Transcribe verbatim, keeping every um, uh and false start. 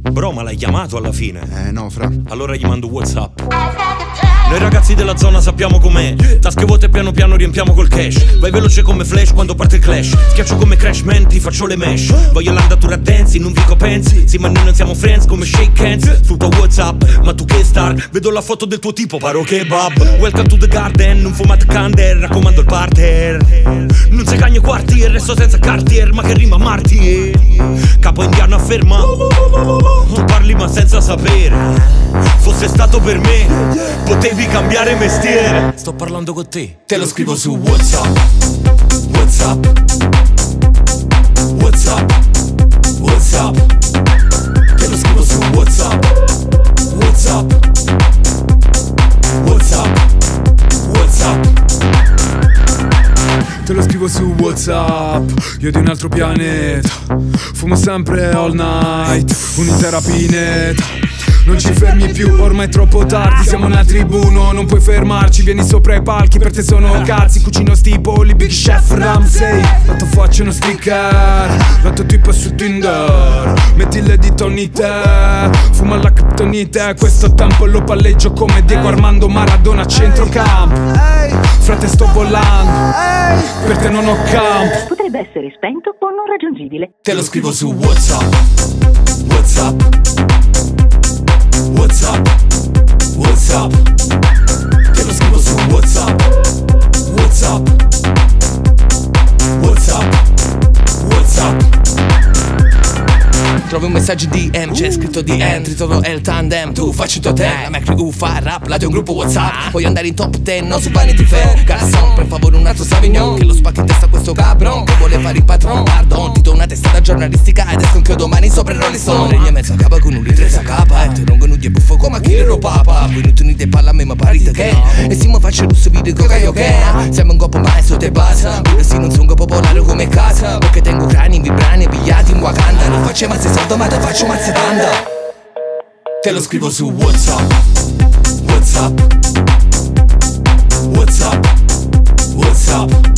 Bro, ma l'hai chiamato alla fine? Eh no, fra. Allora gli mando WhatsApp. Noi ragazzi della zona sappiamo com'è. Tasche vuote piano piano riempiamo col cash. Vai veloce come Flash quando parte il clash. Schiaccio come Crash Man, ti faccio le mesh. Voglio l'andatura dance, non vi compensi. Sì ma noi non siamo friends come shake hands. Sul tuo WhatsApp, ma tu che star? Vedo la foto del tuo tipo, paro kebab. Welcome to the garden, non fumate candle. Raccomando il parter. Non sei cagno quartier, resto senza cartier. Ma che rima martir. Capo indiano afferma. Tu parli ma senza sapere. Fosse stato per me, potevi cambiare mestiere. Sto parlando con te, te lo scrivo su WhatsApp. WhatsApp. WhatsApp. WhatsApp. Te lo scrivo su WhatsApp. WhatsApp. WhatsApp. WhatsApp. Te lo scrivo su WhatsApp. Io di un altro pianeta. Fumo sempre all night, un'intera pineta. Non ci fermi più, ormai è troppo tardi. Siamo una tribù, no, non puoi fermarci. Vieni sopra i palchi, per te sono cazzi. Cucino sti polli, Big Chef Ramsay. L'altro faccio uno sticker, l'altro tipo su Tinder. Metti le dita unite, fuma la kryptonite. Questo tempo lo palleggio come Diego Armando Maradona a centrocampo. Frate sto volando, per te non ho campo. Potrebbe essere spento o non raggiungibile. Te lo scrivo su WhatsApp. WhatsApp. WhatsApp. WhatsApp. Te lo scrivo su WhatsApp. WhatsApp. WhatsApp. WhatsApp. Trovi un messaggio D M, c'è scritto di entry, todo è il tandem. Tu facci il tuo te, la Mac U fa rap, la di un gruppo WhatsApp. Voglio andare in top dieci, non su Vanity Fair. Garçon, per favore un altro Savignon, che lo spacchi in testa a questo cabron, che vuole fare il patron. Pardon, ti do una testata giornalistica ed esco anch'io domani sopra il Rolling Stone. Regna mezza capa con un ritresa capa, e te non nudi e buffo come a chi ero papa. Venuti uniti e parla a me ma parite che e si mi faccio russo video coca io che siamo un copo maestro te passa. Pure se non sono un popolare come casa, perché tengo crani, vibrani e bigliati in Wakanda. Non faccio mazze salto ma te faccio mazze tanda. Te lo scrivo su WhatsApp. WhatsApp. WhatsApp. WhatsApp.